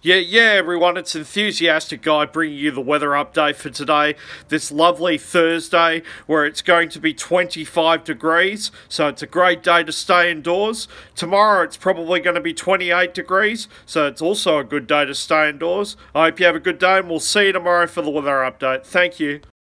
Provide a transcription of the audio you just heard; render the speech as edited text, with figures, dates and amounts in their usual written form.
Yeah, everyone, it's Enthusiastic Guy bringing you the weather update for today, this lovely Thursday, where it's going to be 25 degrees, so it's a great day to stay indoors. Tomorrow it's probably going to be 28 degrees, so it's also a good day to stay indoors. I hope you have a good day, and we'll see you tomorrow for the weather update. Thank you.